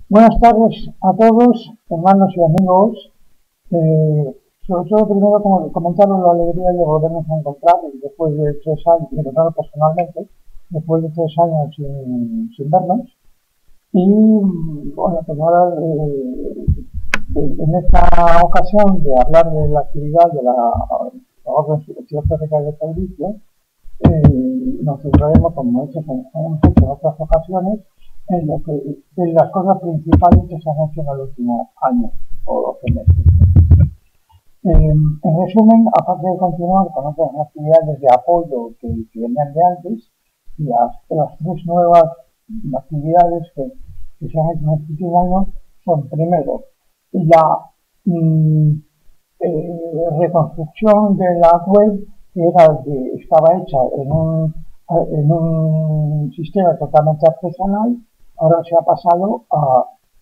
Buenas tardes a todos, hermanos y amigos. Sobre todo, primero, como comentaros la alegría de volvernos a encontrar después de 3 años, encontrarnos personalmente, después de 3 años sin vernos. Y bueno, pues ahora, en esta ocasión, de hablar de la actividad de la Orden Filosófica del Servicio, nos centraremos, como hemos hecho en otras ocasiones, en las cosas principales que se han hecho en el último año o 12 meses. En resumen, aparte de continuar con otras actividades de apoyo que venían de antes, las 3 nuevas actividades que se han hecho en este último año son, primero, la reconstrucción de la web, que estaba hecha en un sistema totalmente artesanal. Ahora se ha pasado a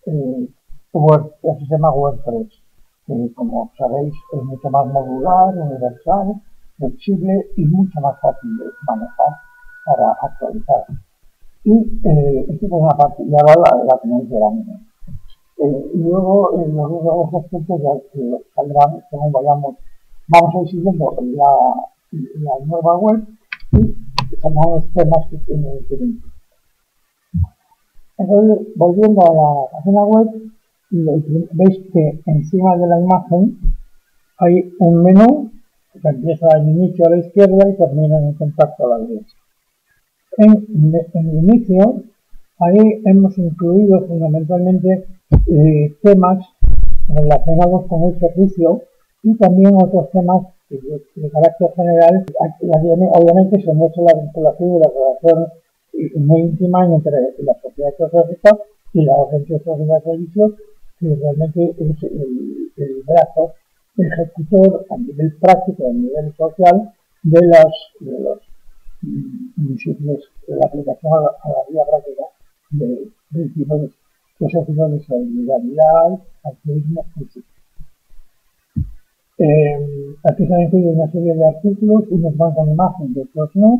al sistema WordPress, que, como sabéis, es mucho más modular, universal, flexible y mucho más fácil de manejar para actualizar. Y esto es una parte, y ahora la tenéis delante. Y luego los dos aspectos ya saldrán según vamos a ir siguiendo la nueva web y saldrán los temas que tienen que ver. Entonces, volviendo a la página web, veis que encima de la imagen hay un menú que empieza en inicio a la izquierda y termina en contacto a la derecha. En el inicio, ahí hemos incluido fundamentalmente temas relacionados con el servicio y también otros temas de carácter general. Obviamente se muestra la vinculación y la relación muy íntima entre la sociedad teosófica y la Orden Teosófica de Servicio, que realmente es el brazo ejecutor a nivel práctico, a nivel social, de los municipios, de la aplicación a la vida práctica del tipo de teosófico de solidaridad, altruismo, etc. Aquí se han incluido una serie de artículos, unos van con imagen, otros no.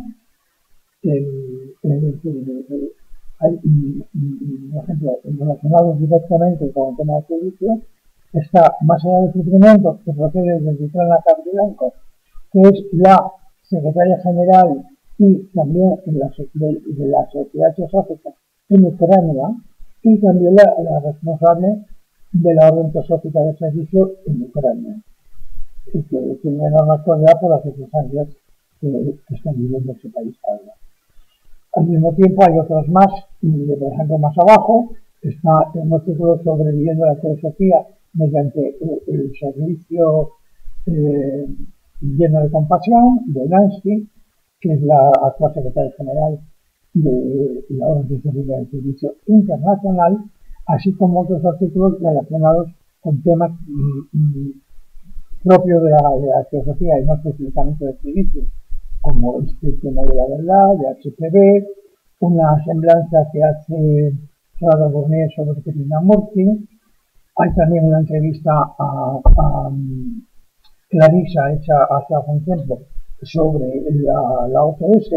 Hay, por ejemplo, relacionados directamente con el tema de servicio, está Más allá del sufrimiento, que procede desde Vitrana Capdilanco, que es la secretaria general y también de la Sociedad Teosófica en Ucrania, y también la responsable de la Orden Teosófica de Servicio en Ucrania, y que tiene enorme actualidad por las circunstancias que están viviendo ese país ahora. Al mismo tiempo hay otros más, por ejemplo, más abajo está un artículo sobre viviendo la teosofía mediante el servicio lleno de compasión de Lansky, que es la actual secretaria general de la Orden Teosófica del Servicio Internacional, así como otros artículos relacionados con temas propios de la teosofía y no específicamente del servicio, como este tema de la verdad, de HPV, una semblanza que hace Radha Gourmet sobre Krishnamurti. Hay también una entrevista a Clarisa hecha hace algún tiempo sobre la OCS,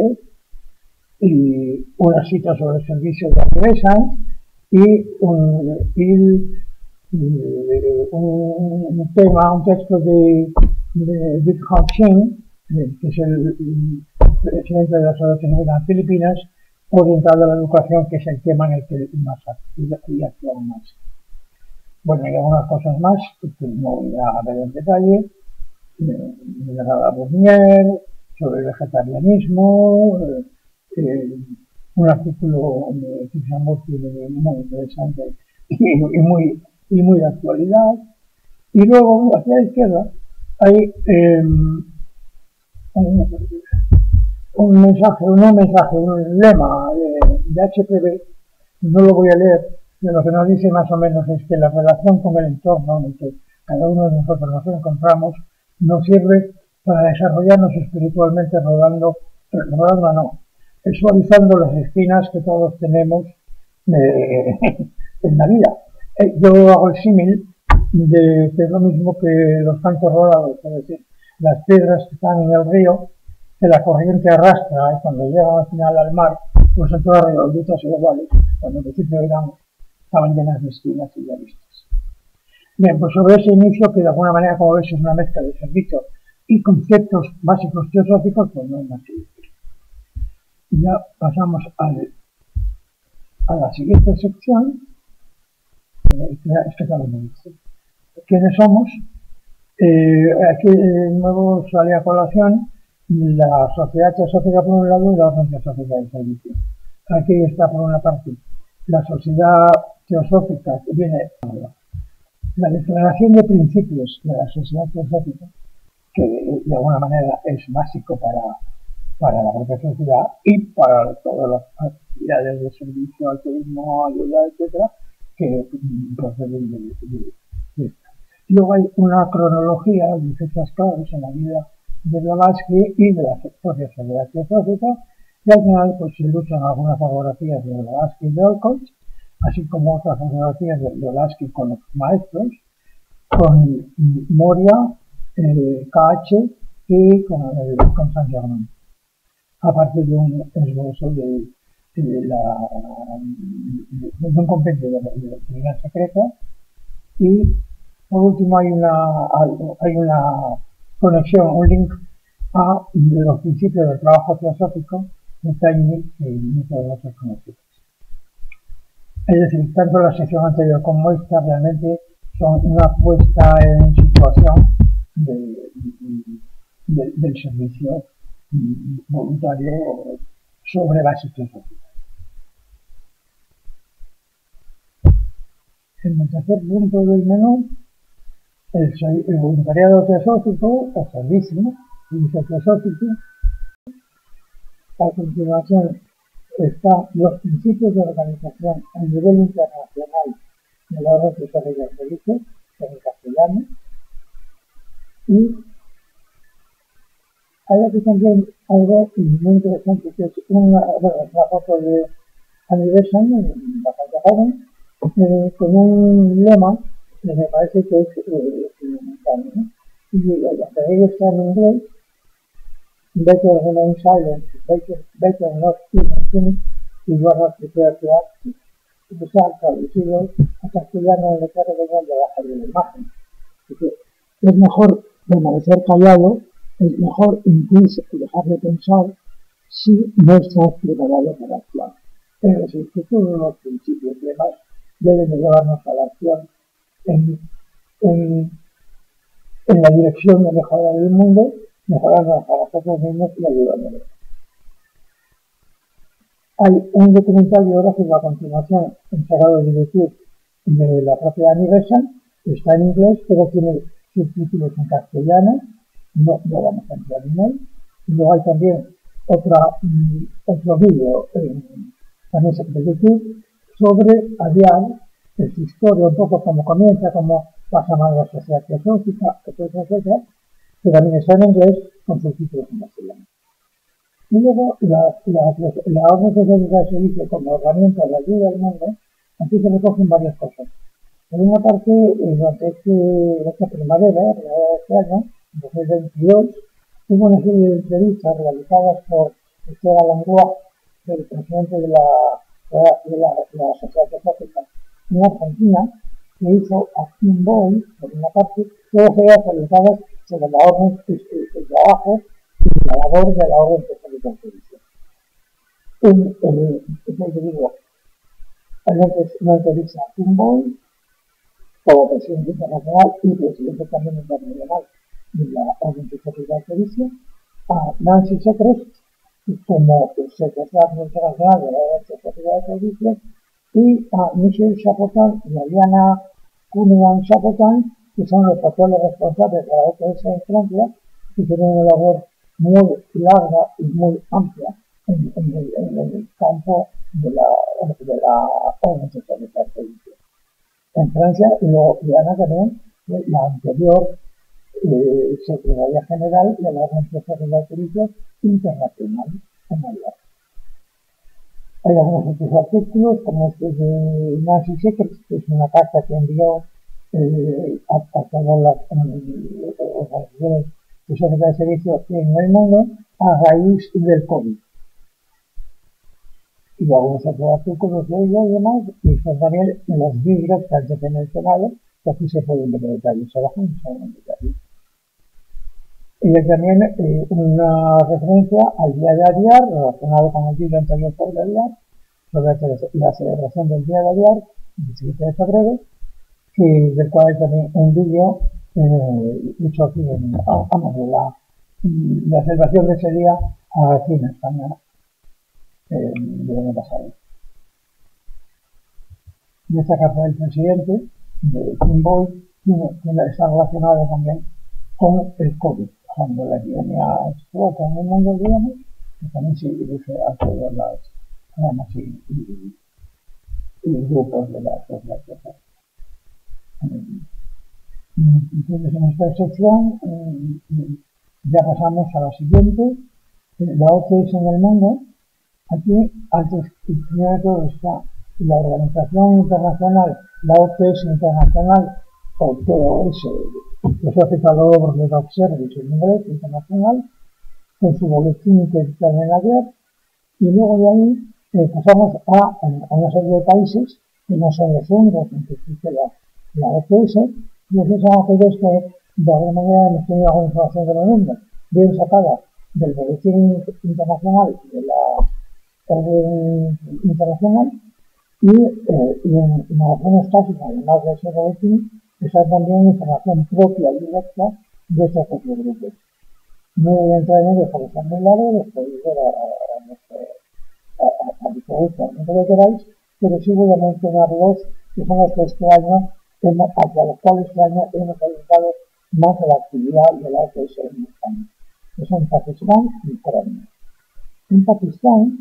y una cita sobre el servicio de Andresan y un texto de Bikram Singh, que es el presidente de la Asociación de Filipinas, orientado a la educación, que es el tema en el que más actúa más. Bueno, hay algunas cosas más que no voy a ver en detalle, de Radha Gourmet, sobre el vegetarianismo, un artículo de Krishnamurti muy interesante y muy de actualidad. Y luego, hacia la izquierda, hay un lema de HPV. No lo voy a leer, pero lo que nos dice más o menos es que la relación con el entorno en el que cada uno de nosotros nos encontramos nos sirve para desarrollarnos espiritualmente suavizando las espinas que todos tenemos en la vida. Yo hago el símil de que es lo mismo que los cantos rodados, es decir, las piedras que están en el río, que la corriente arrastra, y cuando llegan al final al mar, pues en todas las redonditas iguales, cuando en principio eran estaban llenas de esquinas y de aristas. Bien, pues sobre ese inicio, que de alguna manera, como veis, es una mezcla de servicios y conceptos básicos teosóficos, pues no hay más que decir. Y ya pasamos a la siguiente sección, ¿quiénes somos? Aquí de nuevo sale a colación la sociedad teosófica por un lado y la orden teosófica del servicio. Aquí está por una parte la sociedad teosófica, que viene la declaración de principios de la sociedad teosófica, que de alguna manera es básico para la propia sociedad y para todas las actividades de servicio, altruismo, ayuda, etcétera, que proceden de esta. Luego hay una cronología de fechas claves en la vida de Blavatsky y de la propia sociedad teosófica, y al final pues se ilustran algunas fotografías de Blavatsky y de Olcott, así como otras fotografías de Blavatsky con los maestros, con Moria, KH y con Saint Germain, aparte de un esbozo de un compendio de la actividad secreta. Y por último hay una conexión, un link a los principios del trabajo teosófico de Taini, que muchos de nosotros conocemos. Es decir, tanto la sección anterior como esta realmente son una puesta en situación del servicio voluntario sobre bases teosóficas. En el tercer punto del menú, el voluntariado teosófico o servicio teosófico. A continuación están los principios de organización a nivel internacional de la orden teosófica del servicio, en castellano, y hay aquí también algo muy interesante, que es una foto de aniversario, bastante joven, con un lema que me parece que es fundamental, ¿no? Y la teoría está en inglés: better remain silent, better not even if you are not prepared to act. Y se ha traducido a castellano en el castellano debajo de la imagen. Es mejor permanecer callado, es mejor incluso dejar de pensar si no estás preparado para actuar. Es decir, que todos los principios y demás deben llevarnos a la acción en la dirección de mejorar el mundo, mejorarnos a nosotros mismos y ayudándonos. Hay un documental biográfico a continuación encargado de dirigir de la propia Annie Besant, que está en inglés, pero tiene subtítulos en castellano, no vamos a entrar en él. Y luego hay también otro vídeo también de YouTube sobre Adyar, su historia, un poco cómo comienza, cómo pasa más la sociedad teosófica, etcétera, que también está en inglés con subtítulos en castellano. Y luego la orden teosófica de servicio como herramienta de ayuda al mundo, aquí se recogen varias cosas. Por una parte, durante esta primavera de este año, 2022, hubo una serie de entrevistas realizadas por Esther Langlois, el presidente de la Sociedad Teosófica en Argentina, que hizo a Tim Boyle, por una parte, todas ellas realizadas sobre la orden, el trabajo y la labor de la orden teosófica de servicio. Este individuo no entrevista a Tim Boyle como presidente internacional y presidente también internacional de la orden teosófica de servicio, a Nancy Sechrest como secretaria internacional de la orden teosófica de servicio, y a Michelle Chapotin y a Diana Cunningham-Chapotin, que son los patrones responsables de la OPS en Francia, que tienen una labor muy larga y muy amplia en el campo de la orden teosófica de servicio. En Francia, Diana también, la anterior Secretaría General de la Orden Teosófica de Servicio Internacional en Navidad. Hay algunos otros artículos, como este de Nancy Sechrest, que es una carta que envió a todas las organizaciones teosóficas de servicio en el mundo a raíz del COVID. y algunos otros artículos de ella y demás, y son también los libros que antes he mencionado, que aquí se pueden ver detalles abajo, no se ven detalles. Y también una referencia al día de ayer, relacionado con el día anterior por el ayer, sobre la celebración del día de ayer, el 7 de febrero, del cual hay también un vídeo hecho aquí la celebración de ese día aquí en España, del año pasado. Y esta carta del presidente, de Kim Boy, está relacionada también con el COVID, cuando la epidemia explota en el mundo, digamos, que también se dirige a todas las ramas y grupos de la sociedad. Entonces, en esta sección ya pasamos a la siguiente, la OCS en el mundo. Aquí, antes primero de todo, está la Organización Internacional, la OCS Internacional, o TOS, Philosophical Overload Service en inglés, internacional, con su boletín que está en ayer, y luego de ahí pasamos a una serie de países que no son los únicos en que existe la OCS, y esos son aquellos que de alguna manera hemos tenido alguna información de lo mismo, bien sacada del boletín internacional de la internacional, y en algunos casos, además de ese boletín, está también información propia y directa de estos propios grupos. No voy a entrar en ello porque está muy largo, les podéis ver a diferencia de lo que queráis, pero sí voy a mencionar los que son los que este año, hacia los cuales este año hemos dedicado más de la actividad de la OCS en España, que son Pakistán y Ucrania. En Pakistán,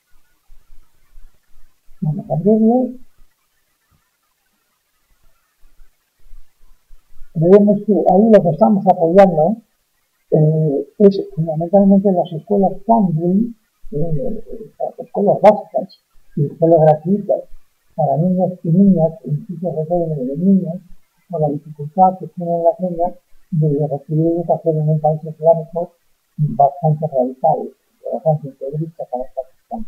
vamos a abrirlo, vemos que ahí lo que estamos apoyando es fundamentalmente las escuelas Funding, escuelas básicas y escuelas gratuitas para niños y niñas, institutos de todo de niños, con la dificultad que tienen las niñas de recibir educación en un país islámico bastante radical, bastante integrista para Pakistán.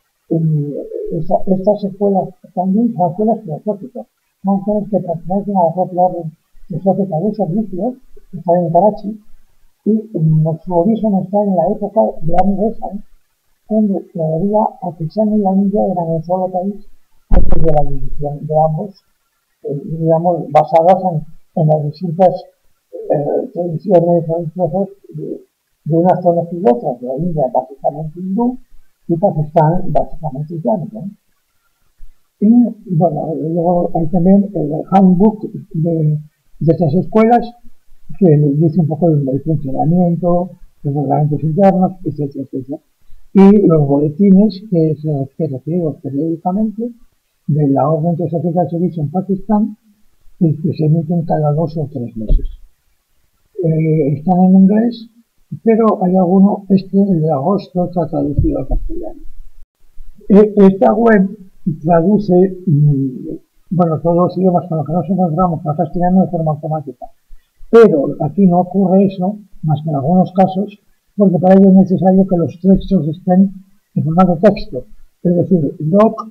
Estas escuelas también son escuelas filosóficas, son escuelas que pertenecen a la propia orden filosófica de servicios, que están en Karachi, y su origen está en la época de Afganistán, donde todavía Pakistán y la India eran un solo país antes de la división de ambos, digamos, basadas en las distintas tradiciones religiosas de unas zonas y otras. La India básicamente hindú y Pakistán básicamente islámico. Y bueno, luego hay también el handbook de estas escuelas, que dice un poco del funcionamiento, los reglamentos internos, etcétera, etcétera. Y los boletines que se reciben periódicamente de la Orden Teosófica del Servicio en Pakistán, que se emiten cada 2 o 3 meses. Están en inglés, pero hay alguno, el de agosto, está traducido al castellano. Esta web traduce, bueno, todos los idiomas con los que nos encontramos al castellano de forma automática. Pero aquí no ocurre eso, más que en algunos casos, porque para ello es necesario que los textos estén en formato texto, es decir, doc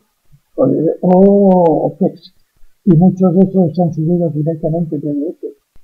o text, y muchos de estos están subidos directamente en PDF.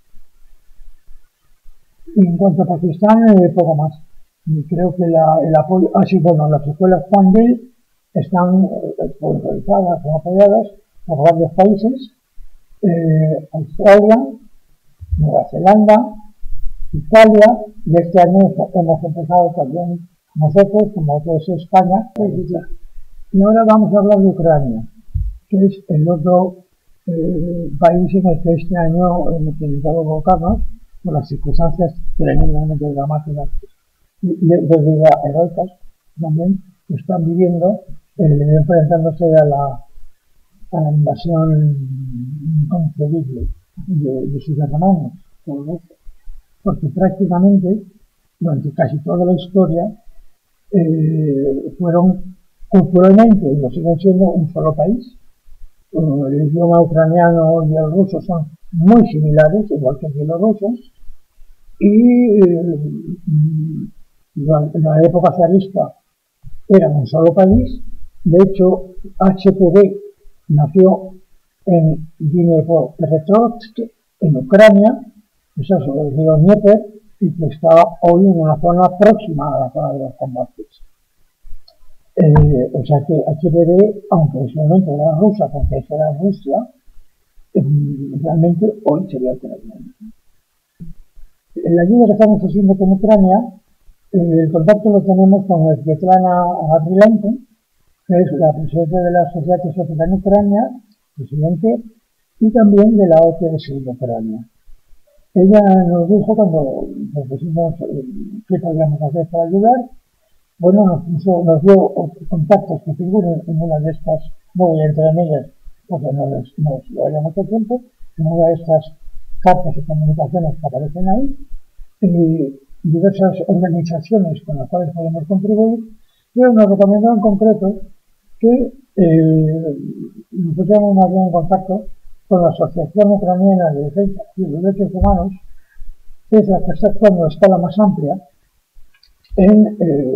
Y en cuanto a Pakistán, poco más. Y creo que el apoyo, las escuelas Pandey están sponsorizadas o apoyadas por varios países, Australia, Nueva Zelanda, Italia, y este año hemos empezado también nosotros, como otros España, y ahora vamos a hablar de Ucrania, que es el otro país en el que este año hemos intentado colocarnos por las circunstancias tremendamente dramáticas y de vida heroicas también que están viviendo, enfrentándose a la invasión inconcebible de sus hermanos, porque prácticamente durante casi toda la historia fueron culturalmente, y lo siguen siendo, un solo país. El idioma ucraniano y el ruso son muy similares, igual que el bielorruso, y durante la época zarista eran un solo país, De hecho, HPV nació en Dnipropetrovsk, en Ucrania, eso es el río Dnieper, y que está hoy en una zona próxima a la zona de los combates. O sea que HPV, aunque en ese momento era rusa, porque eso era Rusia, realmente hoy sería ucraniano. En la ayuda que estamos haciendo con Ucrania, el contacto lo tenemos con Svetlana Gavrilenko, que es la presidenta de la Sociedad Teosófica en Ucrania, presidente, y también de la OTS en Ucrania. Ella nos dijo cuando nos pusimos qué podíamos hacer para ayudar, bueno, nos dio contactos que figuran en una de estas, no voy a entrar en ellas porque no llevaría mucho tiempo, en una de estas cartas de comunicaciones que aparecen ahí, diversas organizaciones con las cuales podemos contribuir, pero nos recomendó en concreto que nos pusiéramos más bien en contacto con la Asociación Ucraniana de Defensa y Derechos Humanos, que es la que está actuando a escala más amplia en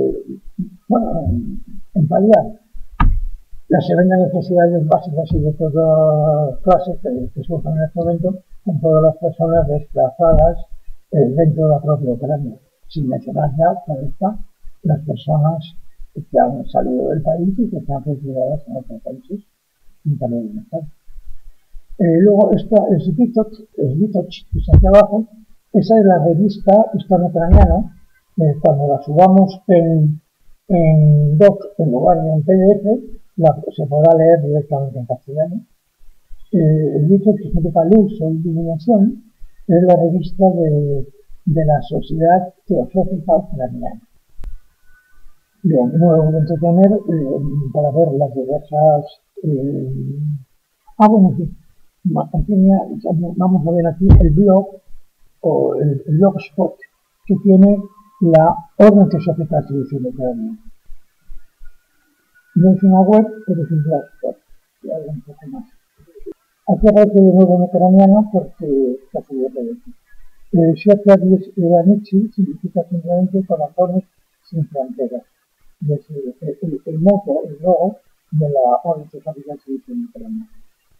paliar las severas necesidades básicas y de todas clases que surgen en este momento con todas las personas desplazadas dentro de la propia Ucrania, sin mencionar ya, claro está, las personas que han salido del país y que están refugiadas en otros países y también en España. Luego está el Svitoch, que está aquí abajo. Esa es la revista hispano-ucraniana. Cuando la subamos en doc en lugar de en PDF, se podrá leer directamente en castellano. El Svitoch, que significa luz o iluminación, es la revista de la Sociedad Teosófica Ucraniana. Bien, no lo voy a entretener para ver las diversas... sí. Aquí vamos a ver aquí el blog o el blogspot que tiene la Orden Teosófica de Ucrania. No es una web, pero es un blogspot. Y habla un poco más. Aquí aparece de nuevo en ucraniano porque está subiendo de aquí. Światła granicy significa simplemente corazones sin fronteras. El moto, el logo de la Orden Teosófica de Ucrania.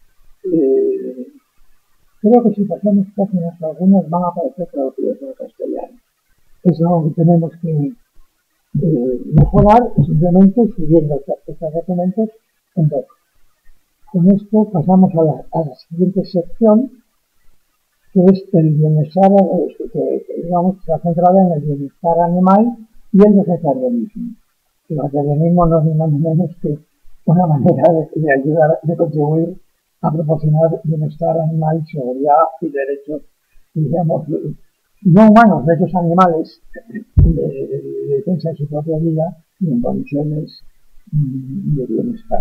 Creo que si pasamos páginas algunas van a aparecer traducidas al castellano. Es algo que tenemos que mejorar simplemente subiendo estos documentos en doc. Con esto pasamos a la siguiente sección, que es el bienestar, que está centrada en el bienestar animal y el vegetarianismo. El vegetarianismo no es ni más ni menos que una manera de ayudar, de contribuir a proporcionar bienestar animal, seguridad y derechos, digamos, no humanos, derechos animales de defensa de su propia vida y en condiciones de bienestar.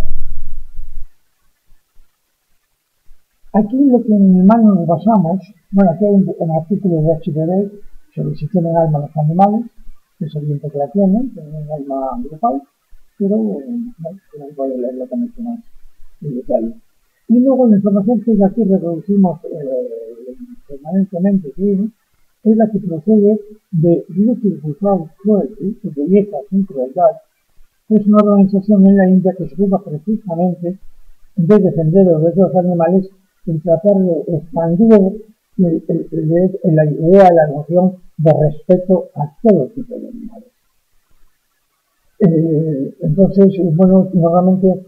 Aquí lo que en mi mano nos basamos, bueno, aquí hay un artículo de HPV sobre si tienen alma los animales, que es evidente que la tienen alma grupal, pero bueno, voy a leerlo con mucho más en detalle. Y luego la información que aquí reproducimos permanentemente, es la que procede de Beauty Without Cruelty, de Belleza sin Crueldad. Es una organización en la India que se ocupa precisamente de defender los derechos de los animales y tratar de expandir la idea, la noción de respeto a todo tipo de animales. Entonces, bueno, normalmente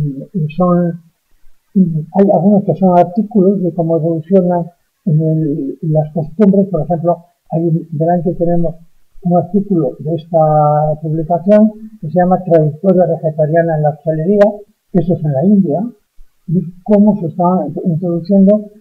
hay algunos que son artículos de cómo evolucionan las costumbres. Por ejemplo, ahí delante tenemos un artículo de esta publicación que se llama Trayectoria Vegetariana en la Hostelería, que eso es en la India, y cómo se están introduciendo,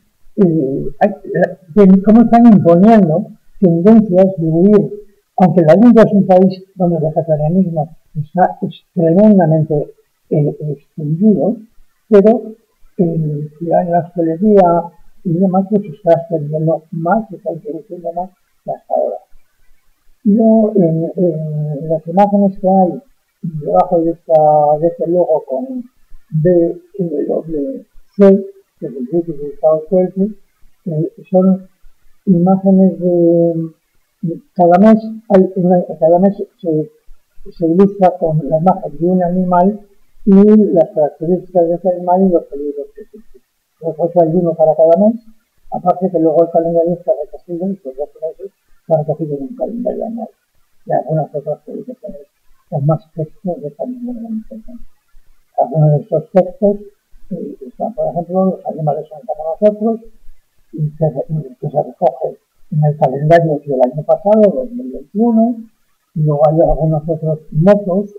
cómo están imponiendo tendencias de huir, aunque la India es un país donde el vegetarianismo está tremendamente extendido, pero ya en la hostelería y demás pues se está extendiendo más, se está introduciendo más que hasta ahora. Y luego en las imágenes que hay debajo de este logo con BWC, que es el Beauty Without Cruelty, son imágenes de cada mes se ilustra con la imagen de un animal y las características de ese animal y los peligros que existen. Por eso hay uno para cada mes, aparte que luego el calendario está recogido y los 12 meses está recogido en un calendario anual. Y algunas otras publicaciones con más textos de también de gran importancia. Algunos de estos textos están, por ejemplo, los animales son como nosotros, y que se recoge en el calendario del año pasado, 2021, y luego hay algunos otros motos,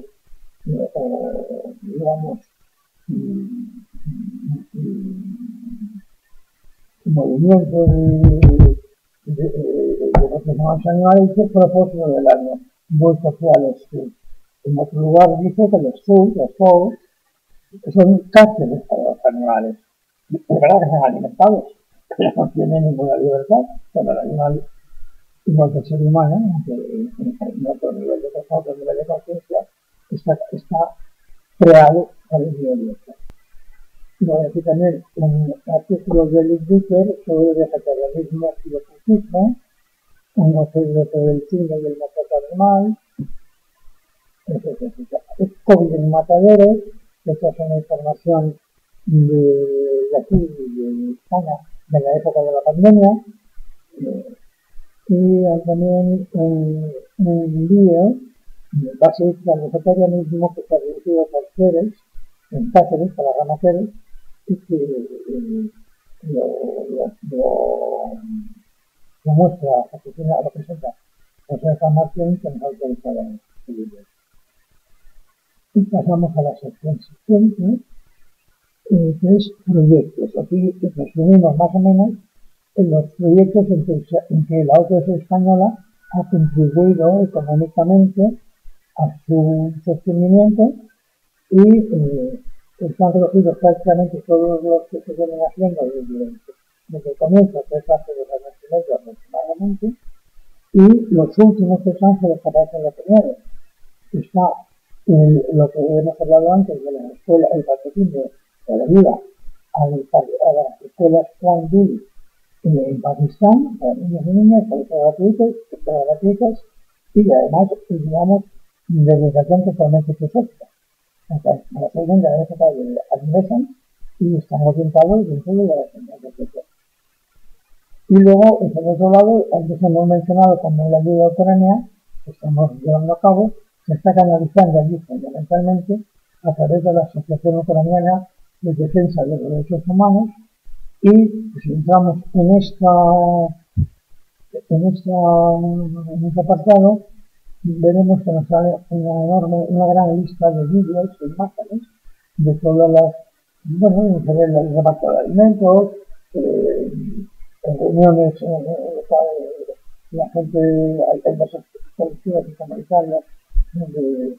digamos, movimiento de los demás animales que propósito del año. Voy a los en otro lugar dice que los zoos son cárceles para los animales. Es verdad que son alimentados, pero no tienen ninguna libertad. Cuando el animal, igual que el ser humano, aunque en otro nivel de conciencia, está creado para el libertad. Y voy a decir también un artículo de Luc Ducker sobre el vegetarianismo y el ocultismo, un concepto sobre el cine y el maltrato animal, es COVID en mataderos, esta es una información de aquí, de España, de la época de la pandemia, y también un vídeo base al vegetarianismo que está dirigido por Pérez, en Cáceres, para Rama Pérez, y que lo muestra, lo presenta José Juan Martín, que nos ha autorizado el vídeo. Y pasamos a la sección siguiente, que es proyectos. Aquí resumimos más o menos en los proyectos en que la OPS española ha contribuido económicamente a su sostenimiento y están recogidos prácticamente todos los que se vienen haciendo desde el comienzo, que es hace 2 años y medio aproximadamente, y los últimos que se desaparecen los primeros. Está lo que hemos hablado antes de la escuela, el patrocinio de la ayuda a las escuelas Quandil en Pakistán, para niños y niñas, para gratuitas, y además, digamos, de educación totalmente sucesora. Para ser de la época de Admesan y están orientados dentro de la enseñanza social. Y luego, por otro lado, antes hemos mencionado como la ayuda a Ucrania, que estamos llevando a cabo, se está canalizando allí fundamentalmente a través de la Asociación Ucraniana de Defensa de los Derechos Humanos, y si entramos en este apartado, veremos que nos sale una gran lista de vídeos e imágenes de todas las, el reparto de alimentos, en reuniones, la gente, hay muchas colectivas y comunitarias donde,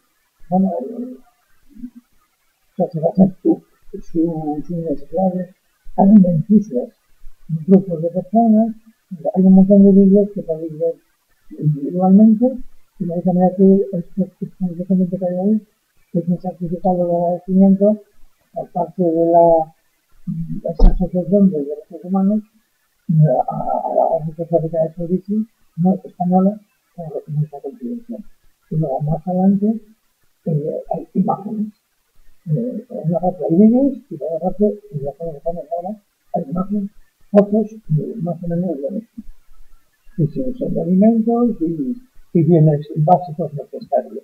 satisfacen sus necesidades, hay beneficios, grupos de personas, hay un montón de vídeos que podéis ver individualmente, y vais a ver que este documento que hay ahí es un certificado de agradecimiento por parte de la Asociación de Derechos Humanos a la Asociación de Servicios Española por nuestra contribución. Y luego más adelante hay imágenes. Por una parte hay vídeos y por otra parte, y ya como estamos ahora, hay imágenes, fotos más o menos de esto. Distribución de alimentos y bienes básicos necesarios.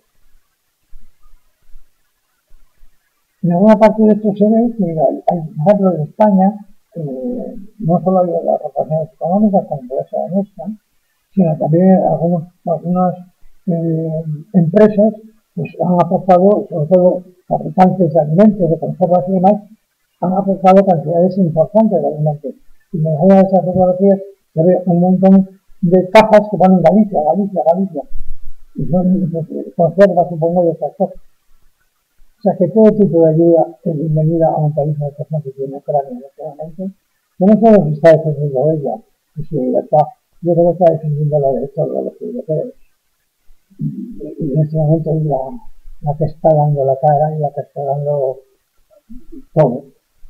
En alguna parte de esto se ve que hay, por ejemplo, en España, no solo hay las relaciones económicas como puede ser la nuestra, sino también algunas empresas pues han aportado, sobre todo fabricantes de alimentos, de conservas y demás, han aportado cantidades importantes de alimentos. Y me voy a esas fotografías, se ve un montón de cajas que van en Galicia, y son conservas, supongo, de estas cosas. O sea que todo tipo de ayuda es bienvenida a un país de personas que tiene Ucrania en este momento, que no solo se está defendiendo ella y su libertad, yo creo que está defendiendo la derecha de los europeos. Y en este momento es la que está dando la cara y la que está dando todo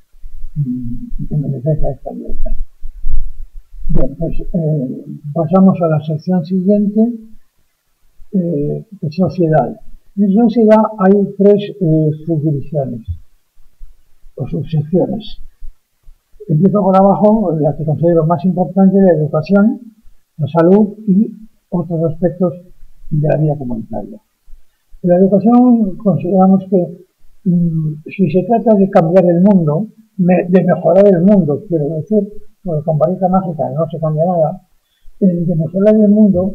en defensa de esta libertad. Bien, pues pasamos a la sección siguiente, de sociedad. En Suecia hay tres subdivisiones o subsecciones. Empiezo por abajo, la que considero más importante, la educación, la salud y otros aspectos de la vida comunitaria. En la educación consideramos que si se trata de cambiar el mundo, de mejorar el mundo, quiero decir, porque con varita mágica no se cambia nada, de mejorar el mundo,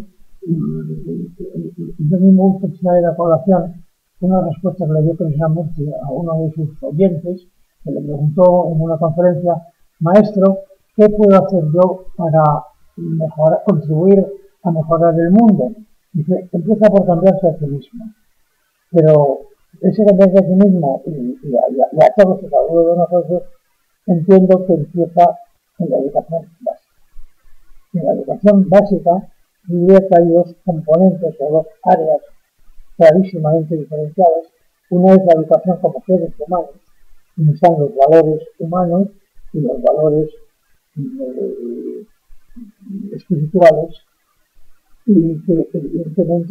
yo mismo gusto traer a colación una respuesta que le dio Krishnamurti a uno de sus oyentes, que le preguntó en una conferencia: maestro, ¿qué puedo hacer yo para contribuir a mejorar el mundo? Dice: empieza por cambiarse a sí mismo. Pero ese cambiarse a sí mismo y a todos y cada uno de nosotros, entiendo que empieza en la educación básica. En la educación básica diría que hay dos componentes o dos áreas clarísimamente diferenciadas. Una es la educación como seres humanos, donde están los valores humanos y los valores espirituales, y que evidentemente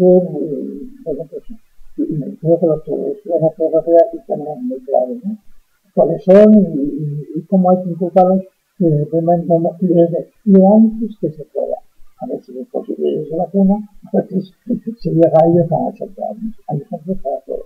creo que los que estudian la filosofía tenemos muy claro, ¿no?, cuáles son y cómo hay que inculcarlos desde lo antes que se pueda. A veces es posible desde la cuna, a veces se llega a ellos a 80 años. Hay ejemplos para todo.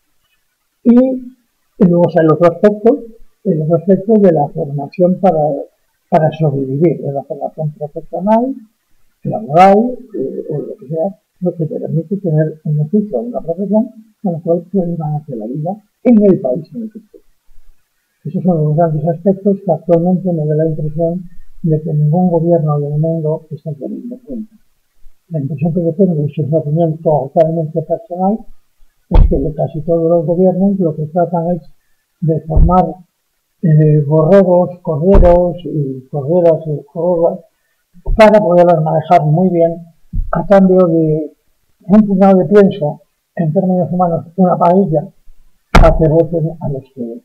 Y luego está el otro aspecto de la formación para sobrevivir, de la formación profesional, laboral o lo que sea, lo que te permite tener un oficio o una profesión con la cual puedes ganarte la vida en el país en el que estés. Esos son los grandes aspectos que actualmente me da la impresión de que ningún gobierno del mundo está teniendo en cuenta. La impresión que yo tengo, y es una opinión totalmente personal, es que casi todos los gobiernos lo que tratan es de formar borregos, corderos y corderas y corderas para poderlas manejar muy bien a cambio de un puñado de pienso, en términos humanos, una paella, a que voten a los que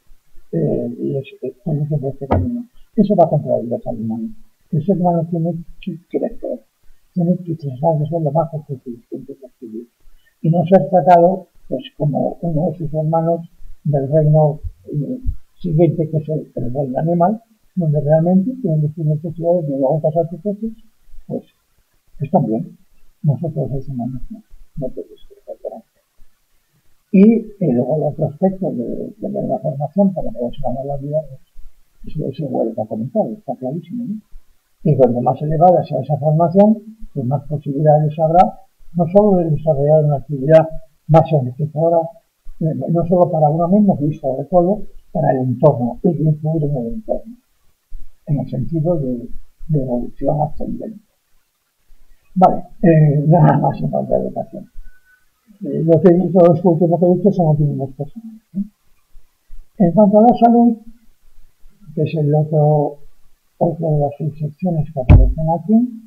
por este camino. Eso va contra la libertad humana. El ser humano tiene que crecer, tiene que tratar de ser lo más autosuficiente posible y no ser tratado pues como uno de sus hermanos del reino siguiente, que es el reino animal, donde realmente tienen sus necesidades de luego pasar sus cosas, pues están bien. Nosotros los humanos no podemos ser. Y luego el otro aspecto de la formación para poder ganar la vida, eso vuelve a comentar, está clarísimo, ¿no? Y cuanto más elevada sea esa formación, pues más posibilidades habrá, no solo de desarrollar una actividad más enriquecedora, no solo para uno mismo, sino sobre todo para el entorno, y de influir en el entorno, en el sentido de evolución ascendente. Vale, nada más en cuanto a educación. Lo que he dicho, los últimos que he dicho son opiniones personales, ¿no? En cuanto a la salud, que es el otro de las subsecciones que aparecen aquí,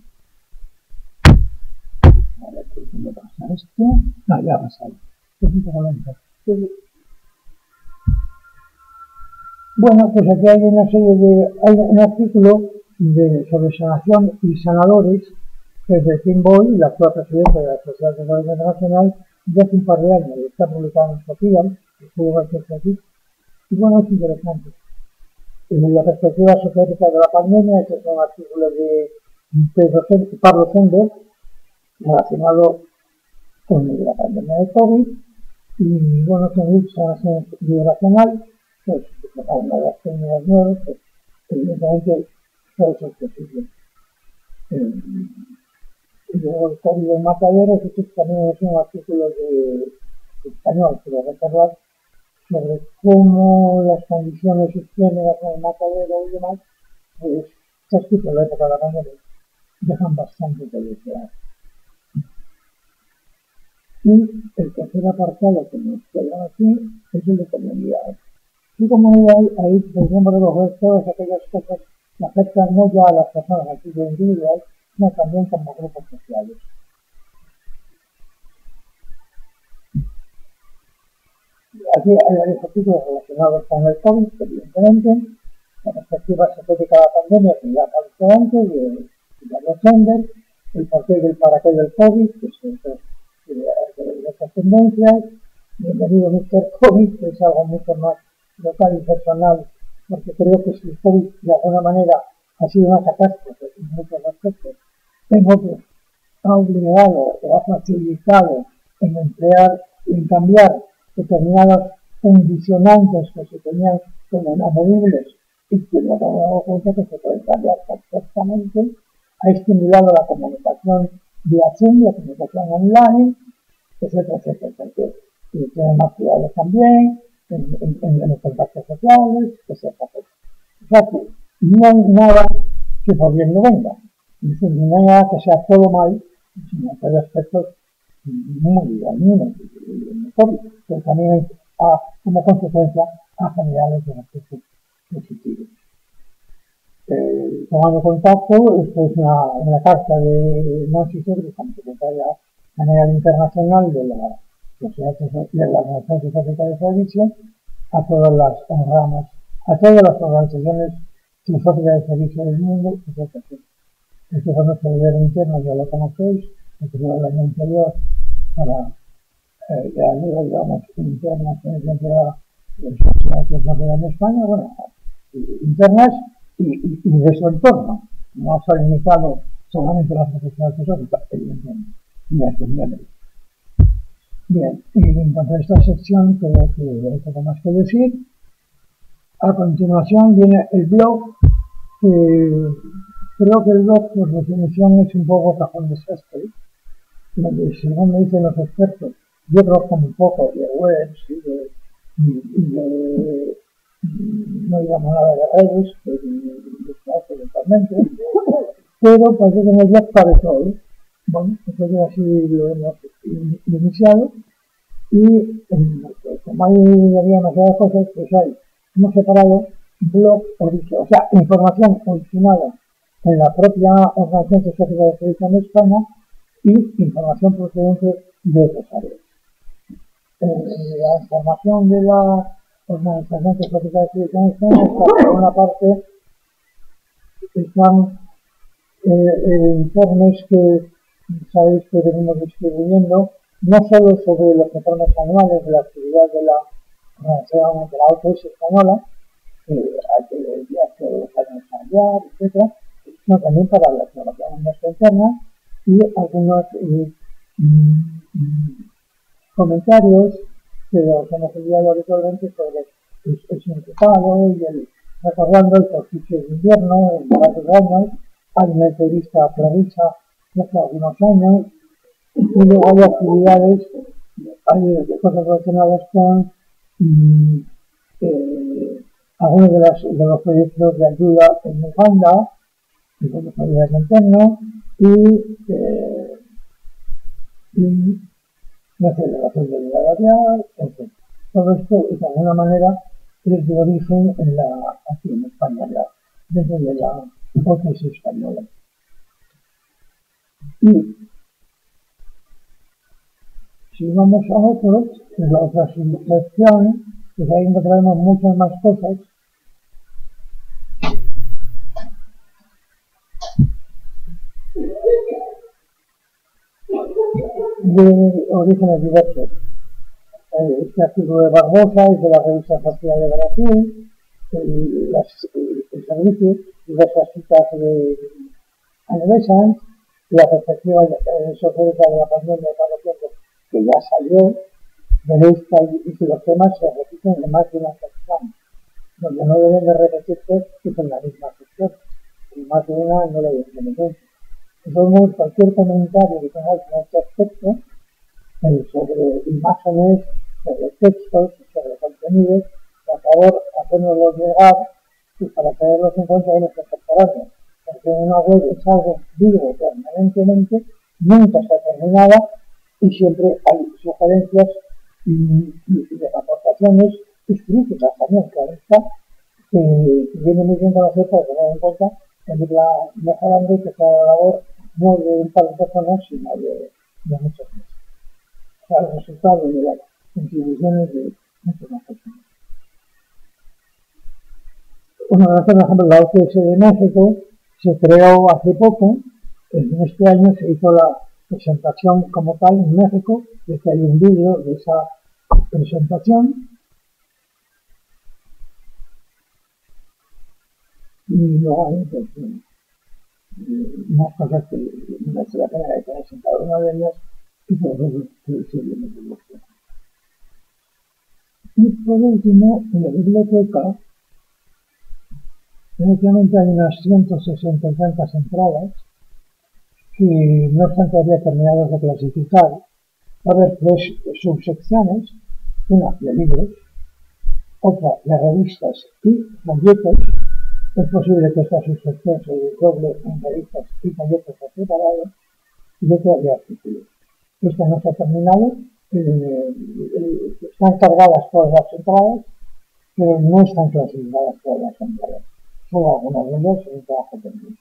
a ver cómo pasa esto. No, ya ha pasado. Es un poco lento. Bueno, pues aquí hay un artículo sobre sanación y sanadores, que es de Tim Boyle, la actual presidenta de la Sociedad de Salud Internacional, de hace un par de años. Está publicado en Social, que estuvo aquí, y bueno, es interesante. En la perspectiva sociológica de la pandemia, este es un artículo de Pablo Sender, relacionado con la pandemia de COVID, y bueno, con sanación vibracional, pues una de las técnicas nuevas, pues evidentemente todo eso es posible. Y luego el COVID en mataderos, este también es un artículo de español, quiero recordar, sobre cómo las condiciones higiénicas en el matadero y demás, pues está escrito en la época de la pandemia, dejan bastante que desear. Y el tercer apartado que nos queda aquí es el de comunidad. Y comunidad, ahí podemos recoger todas aquellas cosas que afectan no ya a las personas a título individual, sino también como grupos sociales. Aquí hay ejercicios relacionados con el COVID, evidentemente, la perspectiva sociológica de la pandemia, que ya apareció antes, de Pablo Sender, el porqué y el para qué del COVID, que son estas tendencias, bienvenido Mr. COVID, que es algo mucho más local y personal, porque creo que si el COVID de alguna manera ha sido una catástrofe en muchos aspectos, en otros ha obligado o ha facilitado en emplear y en cambiar determinados condicionantes que se tenían como inamovibles y que no se han dado cuenta que se pueden cambiar perfectamente, ha estimulado la comunicación vía Zoom, la comunicación online, etcétera, etcétera. Y tiene más cuidados también en los contactos sociales, etcétera, etcétera. O sea que no hay nada que por bien no venga. Es decir, no hay nada que sea todo mal, sino que hay aspectos muy dañinos en el COVID, que también como consecuencia ha generado los aspectos positivos. Tomando contacto, esto es una carta de Nancy Segre, como secretaria general internacional de la Organización Filosófica de Servicio, a todas las ramas, a todas las organizaciones filosóficas de servicio del mundo, etc. Este fue nuestro líder interno, ya lo conocéis, el primero del año anterior, para la liga, digamos, internas dentro de la Sociedad Filosófica en España, bueno, internas y de su entorno. No se ha limitado solamente a la Sociedad Filosófica, evidentemente, ni a sus miembros. Bien, y en cuanto a esta sección, creo que hay poco más que decir. A continuación viene el blog, que creo que el blog, por definición, es un poco cajón desastre, donde, según me dicen los expertos, yo trabajo un poco de webs y de no digamos nada de redes, que desplazo totalmente, pero parece que en el blog cabe todo. Bueno, entonces así lo hemos iniciado y como había demasiadas cosas, pues hemos separado blog original, o sea, información originada en la propia Organización Filosófica de Servicio en España y información procedente de otras áreas. La información de la Organización Filosófica de Servicio en España está, por una parte, están informes que sabéis que venimos distribuyendo, no solo sobre los informes anuales de la actividad de la Organización de la OPS española, hay que enviar todos los años a enviar, etc., sino también para la exploración nuestra interna y algunos comentarios que los hemos enviado habitualmente sobre el significado y recordando el solsticio de invierno, en varios años, hay una entrevista a Clarissa hace algunos años, y luego hay actividades, hay cosas relacionadas con algunos de los proyectos de ayuda en Uganda, y con los ayudas internos, y la celebración de la variedad, etc. Todo esto, de alguna manera, es de origen aquí en España, desde la hipótesis española. Y si vamos a otros, que es la otra sección, pues ahí encontraremos muchas más cosas. De orígenes diversos. Este artículo de Barbosa es de la revista Social de Brasil, el servicio, diversas citas de Anne, la perspectiva sociológica de la pandemia de padeciendo, que ya salió. Veréis que los temas se repiten en más de una sección, donde no deben de repetirse es en la misma sección, en más de una no lo evidentemente. De todos modos, cualquier comentario que tengáis en este aspecto, sobre imágenes, sobre textos, sobre contenidos, por favor, hacérnoslo llegar y para tenerlos en cuenta en nuestros sectorarios. Porque una web es algo vivo permanentemente, nunca está terminada y siempre hay sugerencias y aportaciones y críticas también, claro está, que viene muy bien conocer para tener en cuenta en irla mejorando y que sea la labor no de un par de personas, sino de muchos más. O sea, el resultado de las contribuciones de muchas más personas. Una de las cosas, por ejemplo, la OCS de México se creó hace poco, en este año se hizo la presentación como tal en México, de que hay un vídeo de esa presentación y luego hay pues, unas cosas que me merece la pena detenerse en cada una de ellas y por eso se viene de gusto. Y por último, en la biblioteca, efectivamente hay unas 160 y tantas entradas que no están todavía terminadas de clasificar. Va a haber 3 subsecciones, una de libros, otra de revistas y folletos. Es posible que esta subsección se desdoble en revistas y folletos por separado y otra de artículos. Esta no está terminada, están cargadas todas las entradas, pero no están clasificadas todas las entradas. Solo algunas de ellas son un trabajo pendiente.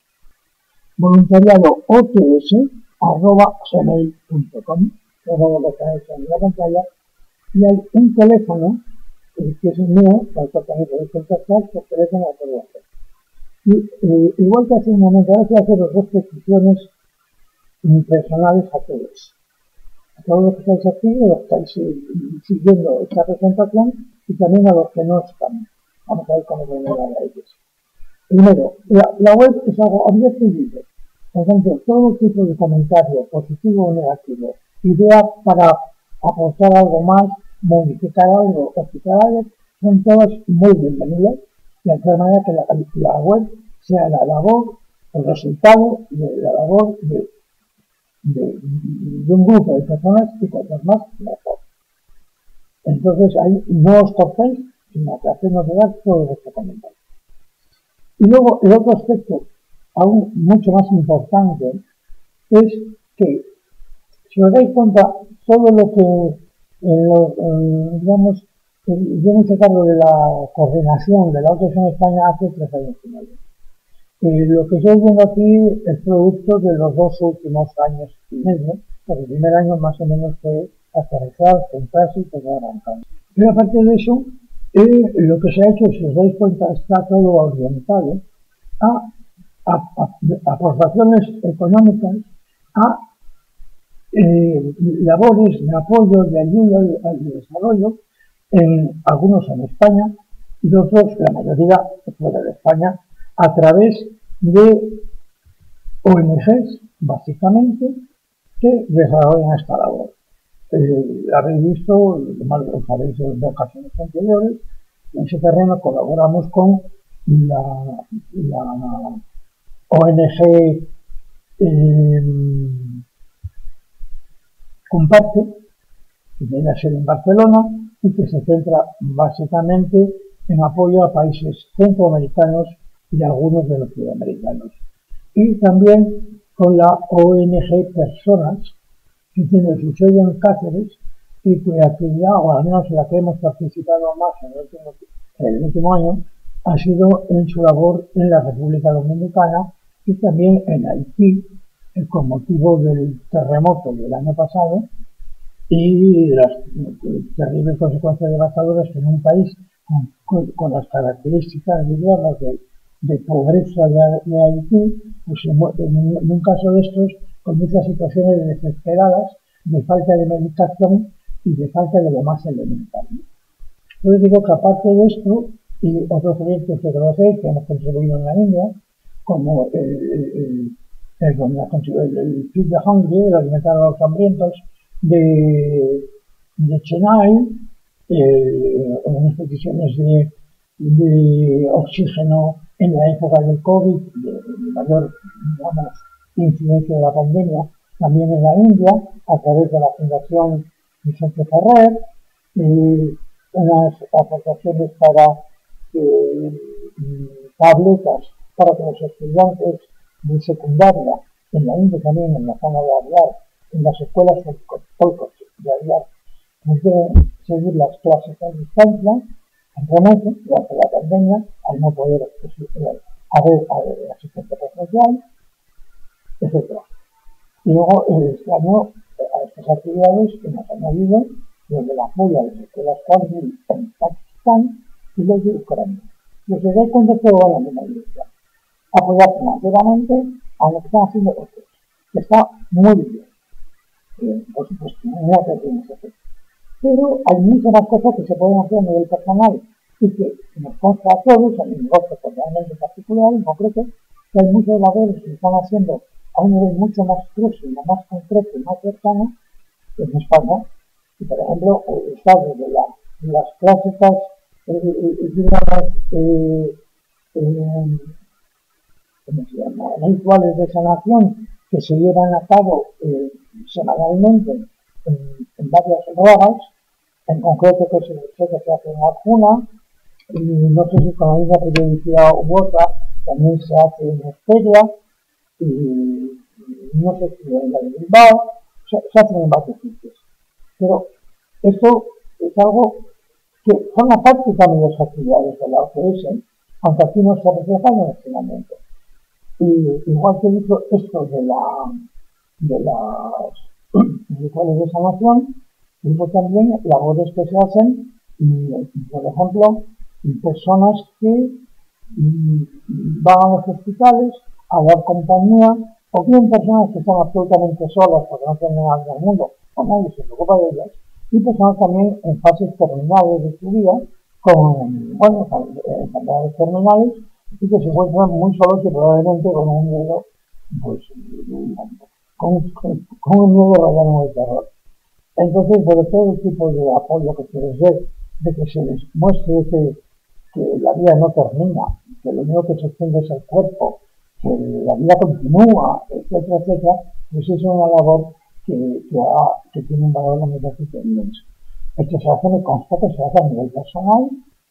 voluntariado.ots@gmail.com, todo lo que tenéis en la pantalla, y hay un teléfono que es el mío, para que también podéis contactar por teléfono o por WhatsApp. Y igual que hace un momento, ahora quiero hacer 2 peticiones personales a todos los que estáis aquí, a los que estáis siguiendo esta presentación y también a los que no están. Vamos a ver cómo podemos llegar a ellos. Primero, la web es algo abierto y libre. Por tanto, todo tipo de comentario, positivo o negativo, idea para aportar algo más, modificar algo o quitar algo, son todas muy bienvenidas, de tal manera que la web sea la labor, el resultado de la labor de un grupo de personas y cuantas más, mejor. Entonces, ahí no os cortéis, sino que hacemos llegar todo vuestro comentario. Y luego, el otro aspecto, aún mucho más importante, es que, si os dais cuenta, todo lo que, digamos, yo me hice cargo de la coordinación de la OTS en España hace 3 años y medio. Lo que estoy viendo aquí es producto de los 2 últimos años y medio, porque el primer año más o menos fue aterrizar, centrarse y todo arrancar. Pero aparte de eso, lo que se ha hecho, si os dais cuenta, está todo orientado a aportaciones económicas, a labores de apoyo, de ayuda al desarrollo, algunos en España y otros, la mayoría fuera de España, a través de ONGs, básicamente, que desarrollan esta labor. Habéis visto, lo sabéis de ocasiones anteriores, en ese terreno colaboramos con la ONG Comparte, que tiene la sede en Barcelona y que se centra básicamente en apoyo a países centroamericanos y algunos de los sudamericanos. Y también con la ONG Personas, que tiene su sede en Cáceres y cuya actividad, o al menos la que hemos participado más en el último año, ha sido en su labor en la República Dominicana y también en Haití, con motivo del terremoto del año pasado y las terribles consecuencias devastadoras que en un país con las características, digamos, de pobreza de Haití, pues en un caso de estos, con muchas situaciones desesperadas, de falta de medicación y de falta de lo más elemental. Yo digo que aparte de esto, y otros proyectos que conocéis, que hemos contribuido en la India, como el Feed the Hungry, el alimentar a los hambrientos, de Chennai, unas peticiones de oxígeno en la época del COVID, de mayor, digamos, incidencia de la pandemia, también en la India, a través de la Fundación Vicente Ferrer, unas aportaciones para tabletas para que los estudiantes de secundaria en la India, también en la zona de Adyar, en las escuelas de Adyar, pueden seguir las clases a distancia, en remoto, durante la pandemia, al no poder haber asistencia presencial, etc. Y luego, este año, a estas actividades que nos han añadido desde el apoyo a las escuelas Cargill en Pakistán y los de Ucrania. Y os dais cuenta que va en la misma dirección. Apoyar financieramente a lo que están haciendo otros, que está muy bien. Por supuesto, no tenemos efecto. pero hay muchas más cosas que se pueden hacer a nivel personal y que nos consta a todos, a mi negocio totalmente particular, en concreto, que hay muchas labores que se están haciendo a un nivel mucho más próximo, más concreto y más cercano en España. Y, por ejemplo, está desde las clásicas, digamos, ¿cómo se llama?, rituales de sanación que se llevan a cabo semanalmente en varias ramas, en concreto que se hace en Arjuna, y no sé si con la misma periodicidad u otra, también se hace en Esteria, y no sé si en la de Bilbao, se hacen en varios sitios. Pero esto es algo que forma parte también de las actividades de la OCS, aunque aquí no se refleja en este momento. Y igual que he dicho esto de las rituales de sanación, digo también labores que se hacen, por ejemplo, personas que van a los hospitales a dar compañía, o bien personas que están absolutamente solas porque no tienen nada del mundo, o nadie se preocupa de ellas, y personas también en fases terminales de su vida, con enfermedades terminales, y que se encuentran muy solos y probablemente con un miedo, pues, con un miedo rayano de terror. Entonces, por todo el tipo de apoyo que se les dé, de que se les muestre que la vida no termina, que lo único que se extiende es el cuerpo, que la vida continúa, etcétera, etcétera, pues es una labor que tiene un valor democrático inmenso. Esto se hace, me consta que se hace a nivel personal,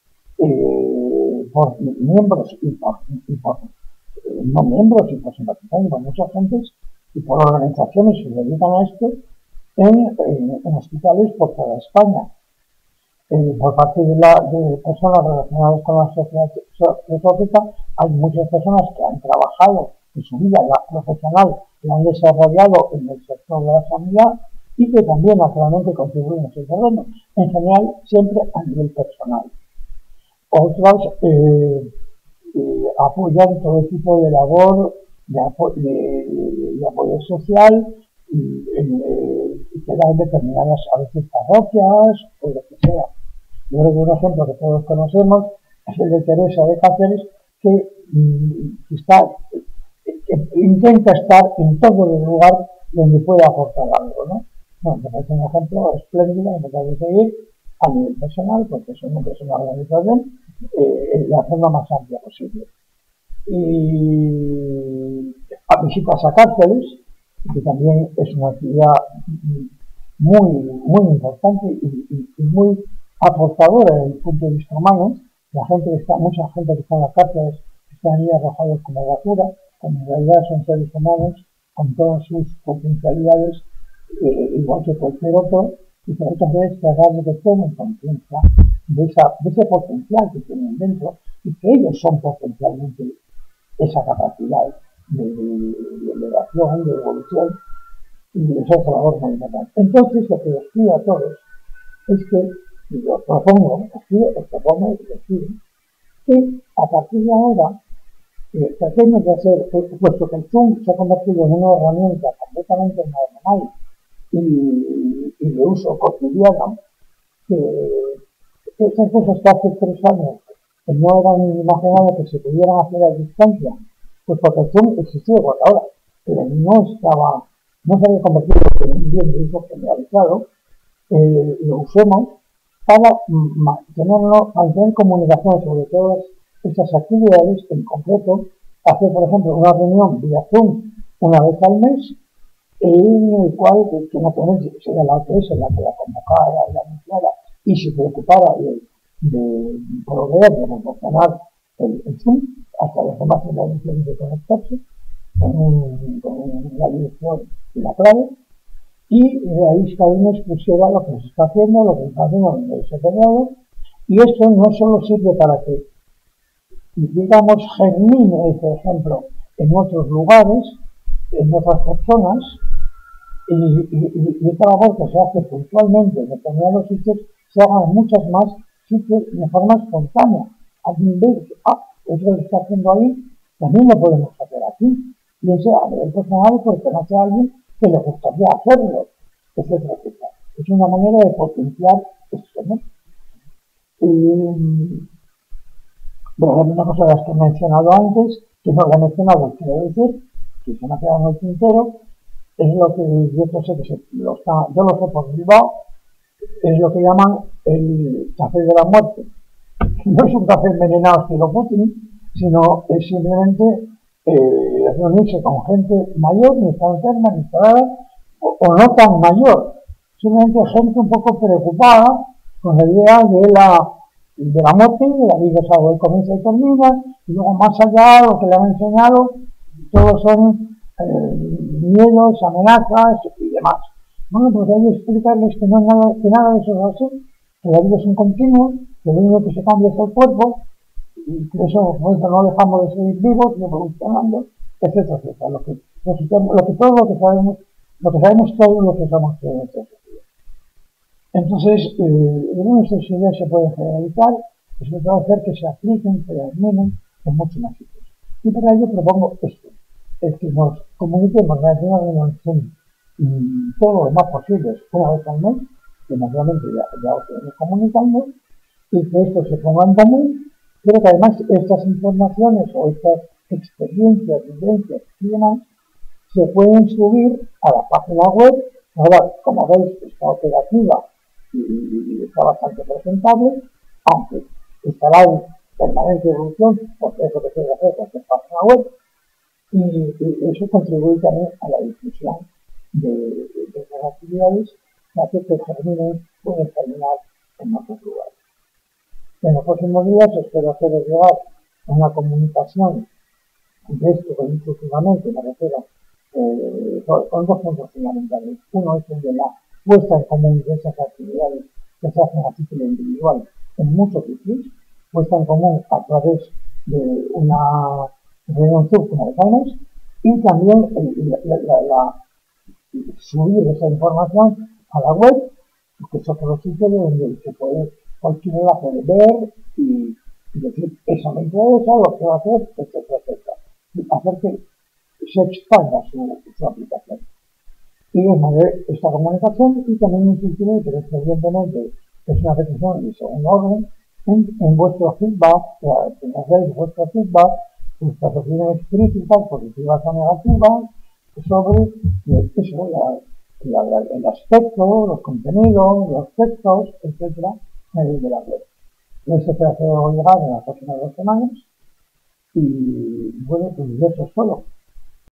por miembros y por no miembros y por simpatizantes, por muchas gentes y por organizaciones que se dedican a esto en hospitales por toda España. Por parte de personas relacionadas con la sociedad teosófica, hay muchas personas que han trabajado en su vida profesional, la han desarrollado en el sector de la sanidad y que también naturalmente contribuyen a ese terreno, en general siempre a nivel personal. Otras apoyan todo tipo de labor de apoyo social que dan determinadas a veces parroquias o lo que sea. Yo creo que un ejemplo que todos conocemos es el de Teresa de Cáceres, que intenta estar en todo el lugar donde pueda aportar algo, ¿no? Me parece un ejemplo espléndido, me parece seguir a nivel personal, porque es una organización de la forma más amplia posible. Y a visitas a cárceles, que también es una actividad muy importante y muy aportadora desde el punto de vista humano. Mucha gente que está en las cárceles están ahí arrojados como basura, cuando en realidad son seres humanos con todas sus potencialidades, igual que cualquier otro, y que hay que hacer es tratar de que tomen conciencia de ese potencial que tienen dentro y que ellos son potencialmente esa capacidad de elevación, de evolución, y eso es labor muy importante. Entonces, lo que les pido a todos es que, y os propongo, y les pido, que a partir de ahora tratemos de hacer, puesto que el Zoom se ha convertido en una herramienta completamente normal y de uso cotidiano, que esas cosas que hace 3 años que no eran imaginables que se pudieran hacer a distancia, pues porque el Zoom existía igual ahora, pero no se había convertido en un bien de uso generalizado, lo usemos para mantener comunicación sobre todas esas actividades, en concreto, hacer, por ejemplo, una reunión vía Zoom una vez al mes, en el cual, que naturalmente sería la OTS la que la convocara y la anunciara y se preocupara de proveer, de proporcionar el Zoom hasta los demás en la dirección de conectarse con la dirección y la clave, y de ahí cada uno expusiera lo que se está haciendo, lo que se está haciendo en el secretariado, y esto no solo sirve para que, digamos, germine ese ejemplo en otros lugares, en otras personas, y esta labor que se hace puntualmente en determinados sitios se haga en muchas más sitios de forma espontánea. Alguien ve que, eso lo está haciendo ahí, también lo podemos hacer aquí. Y ese a nivel personal, pues conoce a alguien que le gustaría hacerlo, etcétera, etcétera. Es una manera de potenciar esto, ¿no? Por ejemplo, una cosa de las que he mencionado antes, que no la he mencionado, quiero decir, que se me ha quedado muy sincero, es lo que yo sé que yo lo sé por Bilbao, es lo que llaman el café de la muerte. No es un café envenenado estilo Putin, sino es simplemente reunirse con gente mayor, ni está enferma, ni está nada, o no tan mayor, simplemente gente un poco preocupada con la idea de la muerte, de la vida es algo que comienza y termina, y luego más allá lo que le han enseñado, todos son miedos, amenazas y demás. Bueno, pues hay que explicarles que, que nada de eso es así, que la vida es un continuo, que lo único que se cambia es el cuerpo, y que eso, por eso no dejamos de seguir vivos, ni evolucionando, etcétera, etcétera. Lo que sabemos todos lo que somos todos. Entonces, estas ideas se pueden generalizar y sobre todo hacer que se apliquen, que terminen en muchos más sitios. Y para ello propongo esto, es que nos comuniquemos relacionados todo lo más posible una vez al mes, que naturalmente ya os iremos comunicando, y que esto se ponga en común, pero que además estas informaciones o estas experiencias, vivencias y demás se pueden subir a la página web. Ahora, como veis, está operativa y está bastante presentable, aunque estará en permanente evolución, porque es lo que se debe hacer con esta página web, y eso contribuye también a la difusión de estas actividades, que hace que pueden terminar en otros lugares. En los próximos días espero haceros llegar una comunicación de esto que últimamente me refiero con dos puntos fundamentales. Uno es el de la puesta en común de esas actividades que se hacen a título individual en muchos sitios, puesta en común a través de una reunión sub como decimos, y también subir esa información a la web, que es otro sitio donde cualquiera puede ver y decir, eso me interesa, lo que va a hacer, etcétera, etcétera. Y hacer que se expanda su aplicación. Y es mantener esta comunicación y también insistiré, pero evidentemente es una petición de segundo orden, en vuestro feedback, que nos deis vuestro feedback, vuestras opiniones críticas, positivas o negativas, sobre eso, el aspecto, los contenidos, los textos, etcétera, de la web. Esto se hace llegar en las próximas 2 semanas y bueno, pues eso es todo.